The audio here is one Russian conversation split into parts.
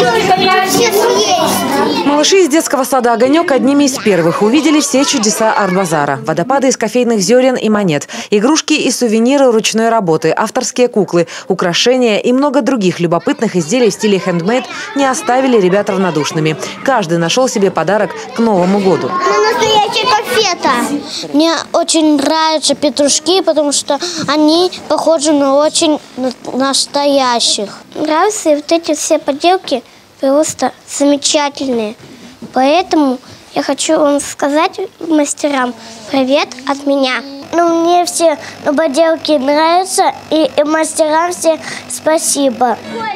Малыши из детского сада «Огонек» одними из первых увидели все чудеса арт-базара. Водопады из кофейных зерен и монет, игрушки и сувениры ручной работы, авторские куклы, украшения и много других любопытных изделий в стиле хендмейд не оставили ребят равнодушными. Каждый нашел себе подарок к Новому году. Настоящая конфета. Мне очень нравятся петрушки, потому что они похожи на очень настоящих. Нравятся и вот эти все поделки просто замечательные. Поэтому я хочу вам сказать мастерам привет от меня. Мне все поделки нравятся, и мастерам все спасибо.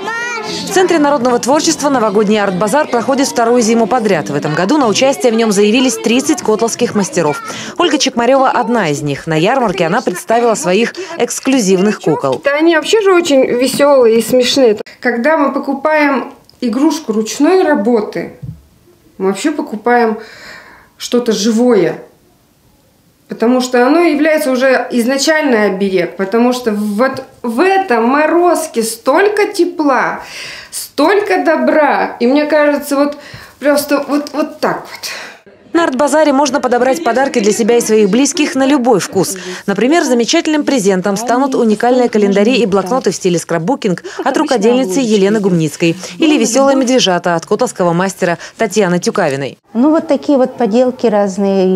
В Центре народного творчества новогодний арт-базар проходит вторую зиму подряд. В этом году на участие в нем заявились 30 котловских мастеров. Ольга Чекмарева – одна из них. На ярмарке она представила своих эксклюзивных кукол. Они вообще же очень веселые и смешные. Когда мы покупаем игрушку ручной работы, мы вообще покупаем что-то живое. Потому что оно является уже изначально оберег. Потому что вот в этом морозке столько тепла, столько добра. И мне кажется, вот просто вот так вот. На арт-базаре можно подобрать подарки для себя и своих близких на любой вкус. Например, замечательным презентом станут уникальные календари и блокноты в стиле скраббукинг от рукодельницы Елены Гумницкой или веселые медвежата от котловского мастера Татьяны Тюкавиной. Вот такие вот поделки разные,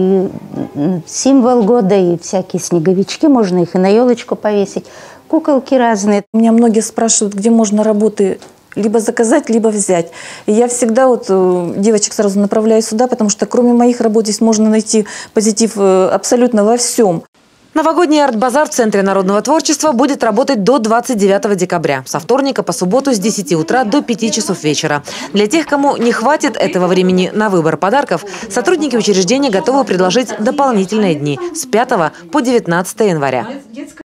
и символ года, и всякие снеговички, можно их и на елочку повесить, куколки разные. Меня многие спрашивают, где можно работы либо заказать, либо взять. И я всегда девочек сразу направляю сюда, потому что кроме моих работ здесь можно найти позитив абсолютно во всем. Новогодний арт-базар в Центре народного творчества будет работать до 29 декабря. Со вторника по субботу с 10 утра до 5 часов вечера. Для тех, кому не хватит этого времени на выбор подарков, сотрудники учреждения готовы предложить дополнительные дни с 5 по 19 января.